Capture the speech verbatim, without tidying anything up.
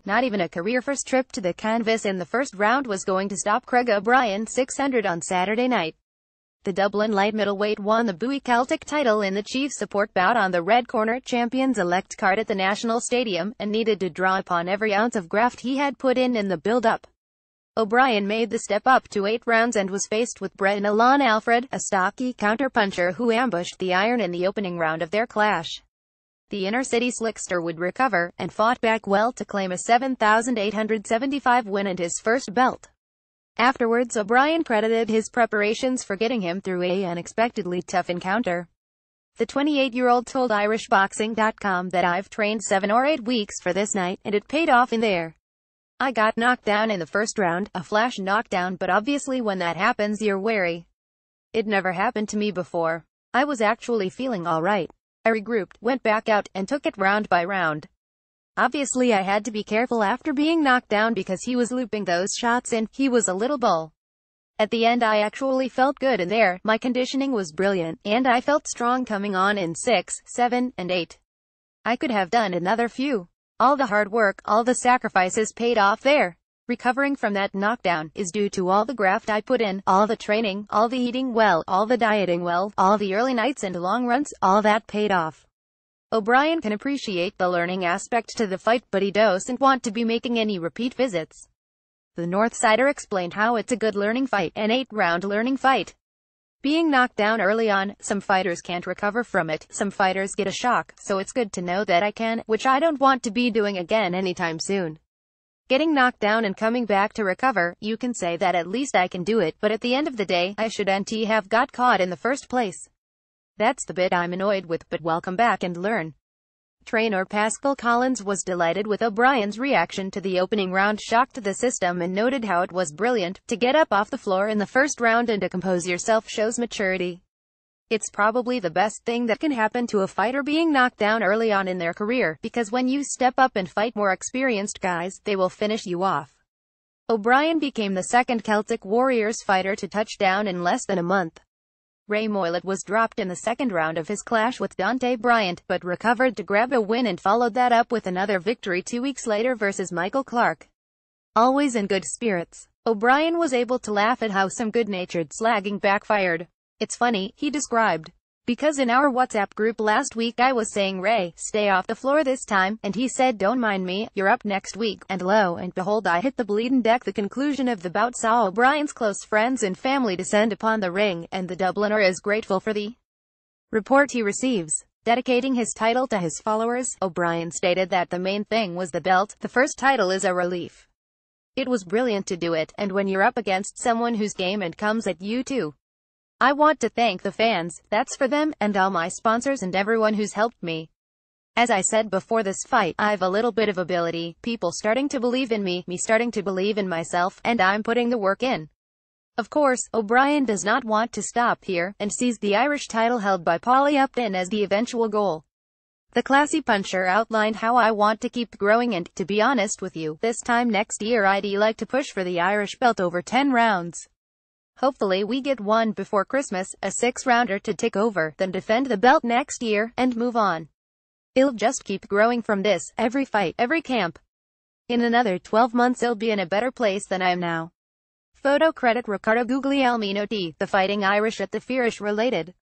Not even a career-first trip to the canvas in the first round was going to stop Craig O'Brien six hundred on Saturday night. The Dublin light middleweight won the Bowie Celtic title in the chief support bout on the red corner champions-elect card at the National Stadium, and needed to draw upon every ounce of graft he had put in in the build-up. O'Brien made the step up to eight rounds and was faced with Brendan Alon Alfred, a stocky counterpuncher who ambushed the Iron in the opening round of their clash. The inner-city slickster would recover, and fought back well to claim a seven thousand eight hundred seventy-five win and his first belt. Afterwards, O'Brien credited his preparations for getting him through a unexpectedly tough encounter. The twenty-eight-year-old told Irish Boxing dot com that I've trained seven or eight weeks for this night, and it paid off in there. I got knocked down in the first round, a flash knockdown, but obviously when that happens you're wary. It never happened to me before. I was actually feeling alright. I regrouped, went back out, and took it round by round. Obviously I had to be careful after being knocked down because he was looping those shots in. He was a little bull. At the end I actually felt good in there, my conditioning was brilliant, and I felt strong coming on in six, seven, and eight. I could have done another few. All the hard work, all the sacrifices paid off there. Recovering from that knockdown is due to all the graft I put in, all the training, all the eating well, all the dieting well, all the early nights and long runs, all that paid off. O'Brien can appreciate the learning aspect to the fight, but he doesn't want to be making any repeat visits. The Northsider explained how it's a good learning fight, an eight-round learning fight. Being knocked down early on, some fighters can't recover from it, some fighters get a shock, so it's good to know that I can, which I don't want to be doing again anytime soon. Getting knocked down and coming back to recover, you can say that at least I can do it, but at the end of the day, I shouldn't have got caught in the first place. That's the bit I'm annoyed with, but welcome back and learn. Trainer Pascal Collins was delighted with O'Brien's reaction to the opening round, shocked the system, and noted how it was brilliant. To get up off the floor in the first round and to compose yourself shows maturity. It's probably the best thing that can happen to a fighter being knocked down early on in their career, because when you step up and fight more experienced guys, they will finish you off. O'Brien became the second Celtic Warriors fighter to touch down in less than a month. Ray Moylett was dropped in the second round of his clash with Dante Bryant, but recovered to grab a win and followed that up with another victory two weeks later versus Michael Clark. Always in good spirits, O'Brien was able to laugh at how some good-natured slagging backfired. It's funny, he described. Because in our WhatsApp group last week I was saying, Ray, stay off the floor this time, and he said, don't mind me, you're up next week, and lo and behold I hit the bleeding deck. The conclusion of the bout saw O'Brien's close friends and family descend upon the ring, and the Dubliner is grateful for the report he receives. Dedicating his title to his followers, O'Brien stated that the main thing was the belt. The first title is a relief. It was brilliant to do it, and when you're up against someone whose game and comes at you too. I want to thank the fans, that's for them, and all my sponsors and everyone who's helped me. As I said before this fight, I've a little bit of ability, people starting to believe in me, me starting to believe in myself, and I'm putting the work in. Of course, O'Brien does not want to stop here, and sees the Irish title held by Paulie Upton as the eventual goal. The classy puncher outlined how I want to keep growing, and, to be honest with you, this time next year I'd like to push for the Irish belt over ten rounds. Hopefully we get one before Christmas, a six-rounder to tick over, then defend the belt next year, and move on. I'll just keep growing from this, every fight, every camp. In another twelve months I'll be in a better place than I am now. Photo credit Riccardo Guglielmino T. The Fighting Irish at the Firish related.